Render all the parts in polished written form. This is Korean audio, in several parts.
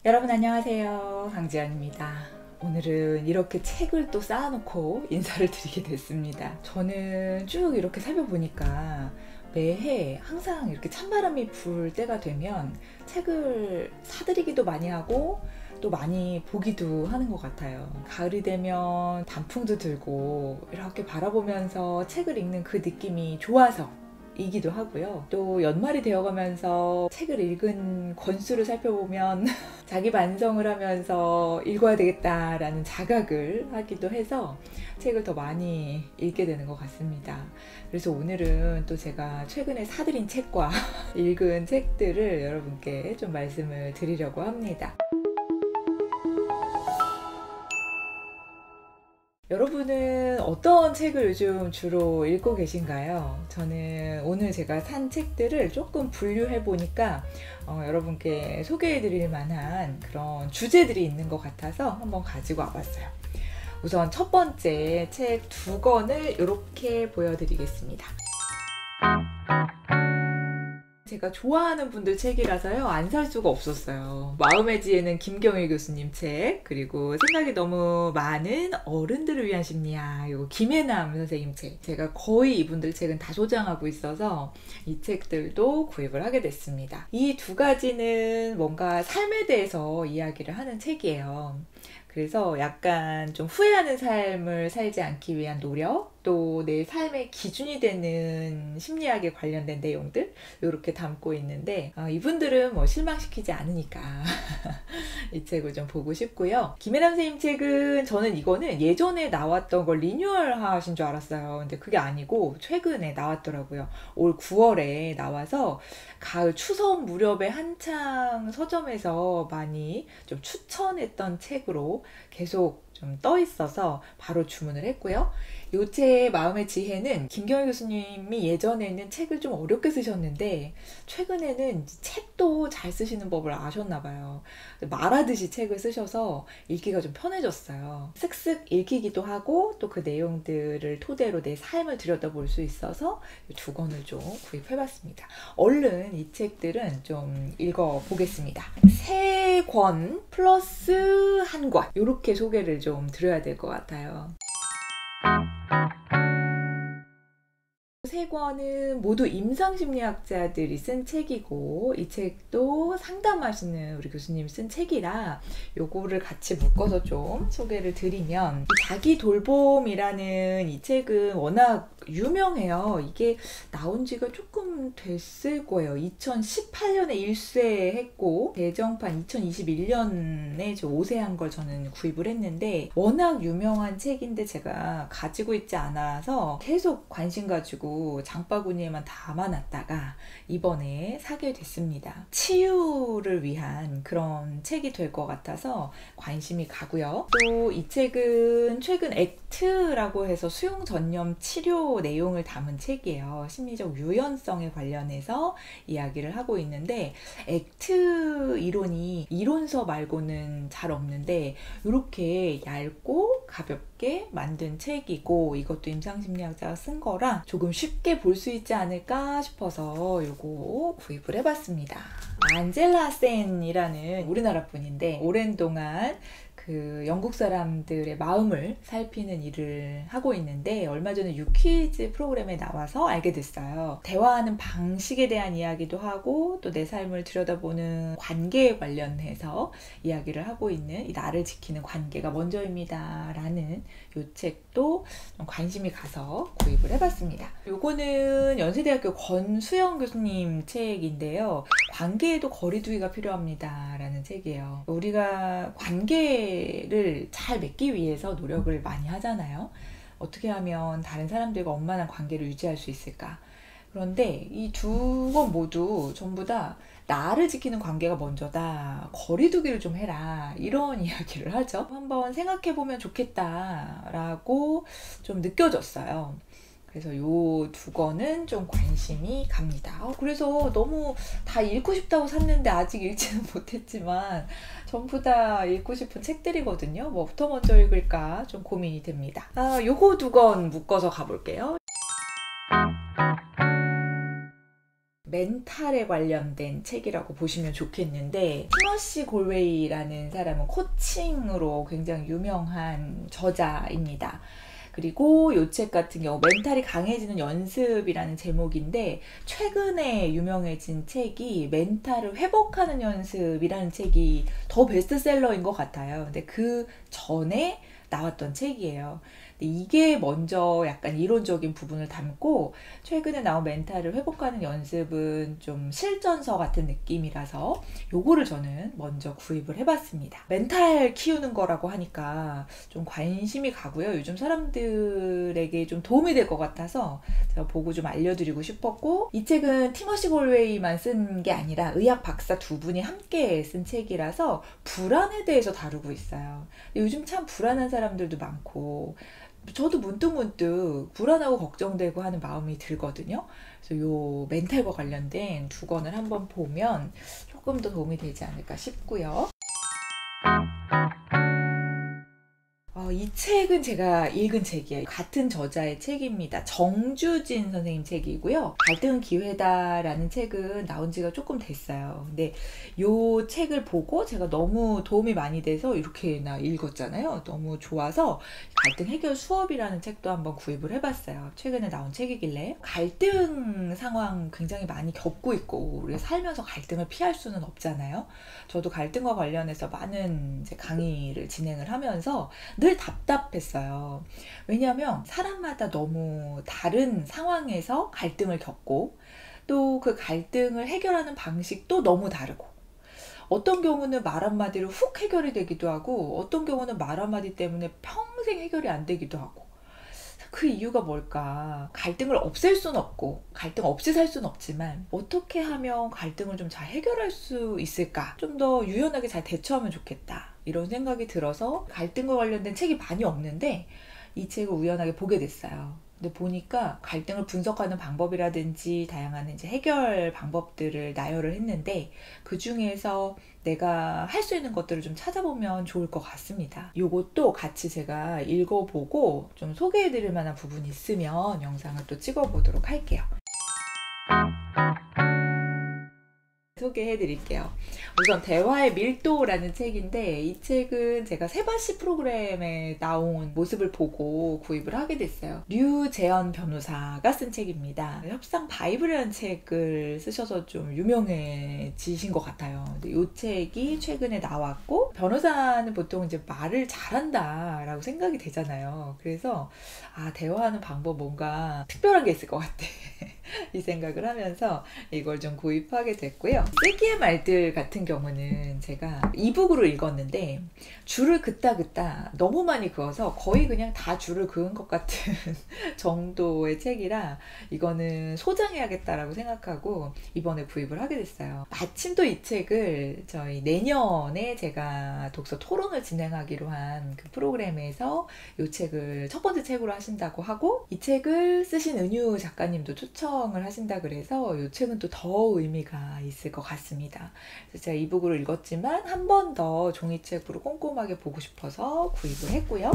여러분 안녕하세요. 강지연입니다. 오늘은 이렇게 책을 또 쌓아놓고 인사를 드리게 됐습니다. 저는 쭉 이렇게 살펴보니까 매해 항상 이렇게 찬바람이 불 때가 되면 책을 사들이기도 많이 하고 또 많이 보기도 하는 것 같아요. 가을이 되면 단풍도 들고 이렇게 바라보면서 책을 읽는 그 느낌이 좋아서 이기도 하고요. 또 연말이 되어가면서 책을 읽은 권수를 살펴보면 자기 반성을 하면서 읽어야 되겠다라는 자각을 하기도 해서 책을 더 많이 읽게 되는 것 같습니다. 그래서 오늘은 또 제가 최근에 사들인 책과 읽은 책들을 여러분께 좀 말씀을 드리려고 합니다. 여러분은 어떤 책을 요즘 주로 읽고 계신가요? 저는 오늘 제가 산 책들을 조금 분류해 보니까 여러분께 소개해 드릴 만한 그런 주제들이 있는 것 같아서 한번 가지고 와봤어요. 우선 첫 번째 책 두 권을 이렇게 보여드리겠습니다. 제가 좋아하는 분들 책이라서요 안 살 수가 없었어요. 마음의 지혜는 김경일 교수님 책, 그리고 생각이 너무 많은 어른들을 위한 심리학, 이거 김혜남 선생님 책. 제가 거의 이분들 책은 다 소장하고 있어서 이 책들도 구입을 하게 됐습니다. 이 두 가지는 뭔가 삶에 대해서 이야기를 하는 책이에요. 그래서 약간 좀 후회하는 삶을 살지 않기 위한 노력, 또 내 삶의 기준이 되는 심리학에 관련된 내용들 이렇게 담고 있는데 이분들은 뭐 실망시키지 않으니까 이 책을 좀 보고 싶고요. 김혜남 선생님 책은 저는 이거는 예전에 나왔던 걸 리뉴얼 하신 줄 알았어요. 근데 그게 아니고 최근에 나왔더라고요. 올 9월에 나와서 가을 추석 무렵에 한창 서점에서 많이 좀 추천했던 책으로 계속 좀 떠 있어서 바로 주문을 했고요. 요 책 마음의 지혜는 김경일 교수님이 예전에는 책을 좀 어렵게 쓰셨는데 최근에는 책도 잘 쓰시는 법을 아셨나 봐요. 말하듯이 책을 쓰셔서 읽기가 좀 편해졌어요. 쓱쓱 읽히기도 하고 또 그 내용들을 토대로 내 삶을 들여다볼 수 있어서 두 권을 좀 구입해봤습니다. 얼른 이 책들은 좀 읽어보겠습니다. 3권 플러스 1권 이렇게 소개를 좀 드려야 될 것 같아요. 세 권은 모두 임상심리학자들이 쓴 책이고 이 책도 상담하시는 우리 교수님이 쓴 책이라 요거를 같이 묶어서 좀 소개를 드리면, 자기 돌봄이라는 이 책은 워낙 유명해요. 이게 나온 지가 조금 됐을 거예요. 2018년에 1쇄 했고 개정판 2021년에 5쇄한 걸 저는 구입을 했는데 워낙 유명한 책인데 제가 가지고 있지 않아서 계속 관심 가지고 장바구니에만 담아놨다가 이번에 사게 됐습니다. 치유를 위한 그런 책이 될 것 같아서 관심이 가고요. 또 이 책은 최근 액트라고 해서 수용 전념 치료 내용을 담은 책이에요. 심리적 유연성에 관련해서 이야기를 하고 있는데 액트 이론이 이론서 말고는 잘 없는데 이렇게 얇고 가볍게 만든 책이고 이것도 임상심리학자가 쓴 거라 조금 쉽게 볼 수 있지 않을까 싶어서 이거 구입을 해봤습니다. 안젤라 센이라는 우리나라 분인데 오랜 동안 그 영국 사람들의 마음을 살피는 일을 하고 있는데 얼마 전에 유퀴즈 프로그램에 나와서 알게 됐어요. 대화하는 방식에 대한 이야기도 하고 또 내 삶을 들여다보는 관계에 관련해서 이야기를 하고 있는 이 나를 지키는 관계가 먼저입니다 라는 이 책도 관심이 가서 구입을 해봤습니다. 요거는 연세대학교 권수영 교수님 책인데요. 관계에도 거리두기가 필요합니다 라는 책이에요. 우리가 관계를 잘 맺기 위해서 노력을 많이 하잖아요. 어떻게 하면 다른 사람들과 원만한 관계를 유지할 수 있을까? 그런데 이 두 권 모두 전부 다 나를 지키는 관계가 먼저다, 거리두기를 좀 해라, 이런 이야기를 하죠. 한번 생각해보면 좋겠다라고 좀 느껴졌어요. 그래서 요 두 권은 좀 관심이 갑니다. 그래서 너무 다 읽고 싶다고 샀는데 아직 읽지는 못했지만 전부 다 읽고 싶은 책들이거든요. 뭐부터 먼저 읽을까 좀 고민이 됩니다. 요거 두 권 묶어서 가볼게요. 멘탈에 관련된 책이라고 보시면 좋겠는데, 티머시 골웨이라는 사람은 코칭으로 굉장히 유명한 저자입니다. 그리고 이 책 같은 경우 멘탈이 강해지는 연습이라는 제목인데, 최근에 유명해진 책이 멘탈을 회복하는 연습이라는 책이 더 베스트셀러인 것 같아요. 근데 그 전에 나왔던 책이에요. 근데 이게 먼저 약간 이론적인 부분을 담고, 최근에 나온 멘탈을 회복하는 연습은 좀 실전서 같은 느낌이라서 요거를 저는 먼저 구입을 해봤습니다. 멘탈 키우는 거라고 하니까 좀 관심이 가고요. 요즘 사람들에게 좀 도움이 될 것 같아서 제가 보고 좀 알려드리고 싶었고, 이 책은 티머시 골웨이만 쓴 게 아니라 의학 박사 두 분이 함께 쓴 책이라서 불안에 대해서 다루고 있어요. 요즘 참 불안한 사람들도 많고, 저도 문득문득 불안하고 걱정되고 하는 마음이 들거든요. 그래서 요 멘탈과 관련된 두 권을 한번 보면 조금 더 도움이 되지 않을까 싶고요. 이 책은 제가 읽은 책이에요. 같은 저자의 책입니다. 정주진 선생님 책이고요. 갈등은 기회다라는 책은 나온 지가 조금 됐어요. 근데 이 책을 보고 제가 너무 도움이 많이 돼서 이렇게나 읽었잖아요. 너무 좋아서 갈등 해결 수업이라는 책도 한번 구입을 해봤어요. 최근에 나온 책이길래. 갈등 상황 굉장히 많이 겪고 있고, 우리 살면서 갈등을 피할 수는 없잖아요. 저도 갈등과 관련해서 많은 이제 강의를 진행을 하면서 늘 답답했어요. 왜냐하면 사람마다 너무 다른 상황에서 갈등을 겪고, 또 그 갈등을 해결하는 방식도 너무 다르고, 어떤 경우는 말 한마디로 훅 해결이 되기도 하고, 어떤 경우는 말 한마디 때문에 평생 해결이 안 되기도 하고, 그 이유가 뭘까? 갈등을 없앨 수는 없고, 갈등 없이 살 수는 없지만, 어떻게 하면 갈등을 좀 잘 해결할 수 있을까? 좀 더 유연하게 잘 대처하면 좋겠다, 이런 생각이 들어서 갈등과 관련된 책이 많이 없는데 이 책을 우연하게 보게 됐어요. 근데 보니까 갈등을 분석하는 방법이라든지 다양한 이제 해결 방법들을 나열을 했는데, 그 중에서 내가 할 수 있는 것들을 좀 찾아보면 좋을 것 같습니다. 요것도 같이 제가 읽어보고 좀 소개해드릴 만한 부분이 있으면 영상을 또 찍어보도록 할게요. 소개해드릴게요. 우선 대화의 밀도라는 책인데, 이 책은 제가 세바시 프로그램에 나온 모습을 보고 구입을 하게 됐어요. 류재현 변호사가 쓴 책입니다. 협상 바이블이라는 책을 쓰셔서 좀 유명해지신 것 같아요. 근데 이 책이 최근에 나왔고, 변호사는 보통 이제 말을 잘한다 라고 생각이 되잖아요. 그래서 대화하는 방법 뭔가 특별한 게 있을 것 같아 이 생각을 하면서 이걸 좀 구입하게 됐고요. 세기의 말들 같은 경우는 제가 이북으로 읽었는데, 줄을 긋다 너무 많이 그어서 거의 그냥 다 줄을 그은 것 같은 정도의 책이라 이거는 소장해야겠다라고 생각하고 이번에 구입을 하게 됐어요. 마침 또 이 책을 저희 내년에 제가 독서 토론을 진행하기로 한 그 프로그램에서 이 책을 첫 번째 책으로 하신다고 하고, 이 책을 쓰신 은유 작가님도 초청을 하신다 그래서 이 책은 또 더 의미가 있을 것 같습니다. 그래서 제가 이북으로 읽었지만 한 번 더 종이책으로 꼼꼼하게 보고 싶어서 구입을 했고요.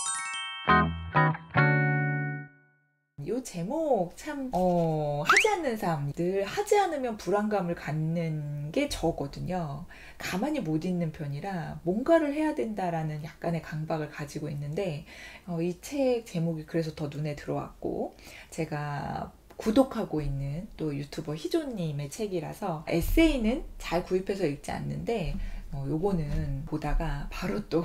이 제목 참 하지 않는 삶, 늘 하지 않으면 불안감을 갖는 게 저거든요. 가만히 못 있는 편이라 뭔가를 해야 된다라는 약간의 강박을 가지고 있는데, 이 책 제목이 그래서 더 눈에 들어왔고, 제가 구독하고 있는 또 유튜버 희조님의 책이라서 에세이는 잘 구입해서 읽지 않는데 요거는 보다가 바로 또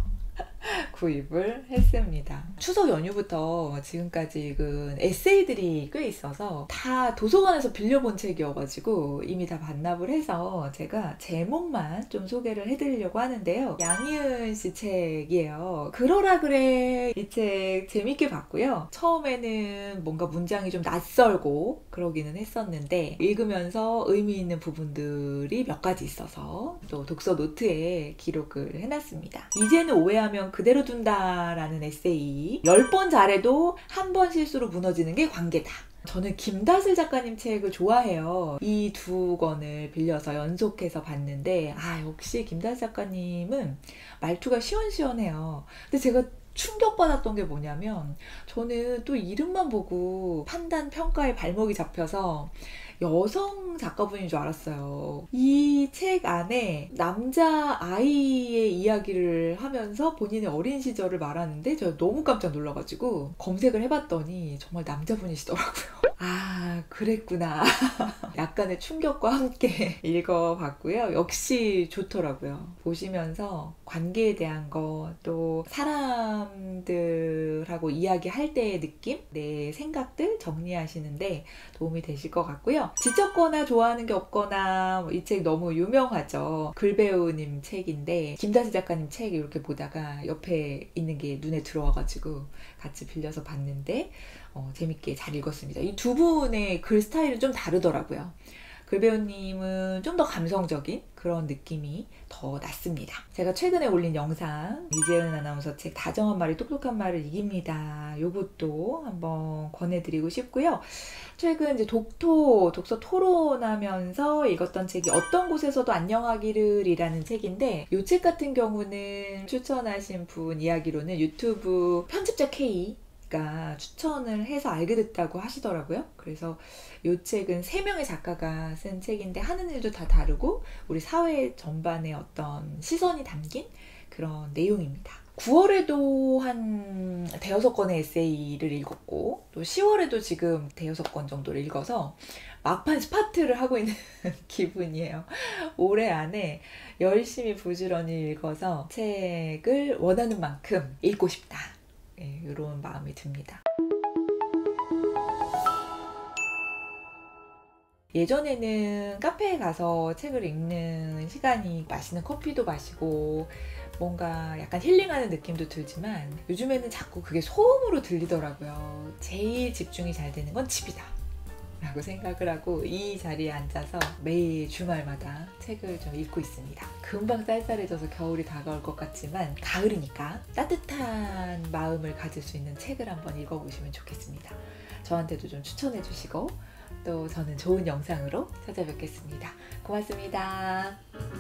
구입을 했습니다. 추석 연휴부터 지금까지 읽은 에세이들이 꽤 있어서 다 도서관에서 빌려본 책이어가지고 이미 다 반납을 해서 제가 제목만 좀 소개를 해드리려고 하는데요. 양희은 씨 책이에요. 그러라 그래. 이 책 재밌게 봤고요. 처음에는 뭔가 문장이 좀 낯설고 그러기는 했었는데, 읽으면서 의미 있는 부분들이 몇 가지 있어서 또 독서 노트에 기록을 해놨습니다. 이제는 오해하면 그대로 둔다라는 에세이. 10번 잘해도 한 번 실수로 무너지는 게 관계다. 저는 김다슬 작가님 책을 좋아해요. 이 두 권을 빌려서 연속해서 봤는데, 역시 김다슬 작가님은 말투가 시원시원해요. 근데 제가 충격받았던 게 뭐냐면, 저는 또 이름만 보고 판단, 평가에 발목이 잡혀서 여성 작가분인 줄 알았어요. 이 책 안에 남자 아이의 이야기를 하면서 본인의 어린 시절을 말하는데 제가 너무 깜짝 놀라가지고 검색을 해봤더니 정말 남자분이시더라고요. 아, 그랬구나. 약간의 충격과 함께 읽어봤고요. 역시 좋더라고요. 보시면서 관계에 대한 거, 또 사람들하고 이야기할 때의 느낌, 내 생각들 정리하시는데 도움이 되실 것 같고요. 지쳤거나 좋아하는 게 없거나, 이 책 너무 유명하죠. 글배우님 책인데 김다슬 작가님 책 이렇게 보다가 옆에 있는 게 눈에 들어와가지고 같이 빌려서 봤는데 재밌게 잘 읽었습니다. 이 두 분의 글 스타일은 좀 다르더라고요. 글배우님은 좀 더 감성적인 그런 느낌이 더 났습니다. 제가 최근에 올린 영상 이재은 아나운서 책 다정한 말이 똑똑한 말을 이깁니다. 요것도 한번 권해드리고 싶고요. 최근 이제 독서 토론하면서 읽었던 책이 어떤 곳에서도 안녕하기를 이라는 책인데, 이 책 같은 경우는 추천하신 분 이야기로는 유튜브 편집자 K 가 추천을 해서 알게 됐다고 하시더라고요. 그래서 이 책은 3명의 작가가 쓴 책인데 하는 일도 다 다르고 우리 사회 전반의 어떤 시선이 담긴 그런 내용입니다. 9월에도 한 5-6권의 에세이를 읽었고, 또 10월에도 지금 5-6권 정도를 읽어서 막판 스파트를 하고 있는 기분이에요. 올해 안에 열심히 부지런히 읽어서 책을 원하는 만큼 읽고 싶다. 네, 이런 마음이 듭니다. 예전에는 카페에 가서 책을 읽는 시간이 맛있는 커피도 마시고 뭔가 약간 힐링하는 느낌도 들지만, 요즘에는 자꾸 그게 소음으로 들리더라고요. 제일 집중이 잘 되는 건 집이다 라고 생각을 하고 이 자리에 앉아서 매일 주말마다 책을 좀 읽고 있습니다. 금방 쌀쌀해져서 겨울이 다가올 것 같지만 가을이니까 따뜻한 마음을 가질 수 있는 책을 한번 읽어보시면 좋겠습니다. 저한테도 좀 추천해 주시고 또 저는 좋은 영상으로 찾아뵙겠습니다. 고맙습니다.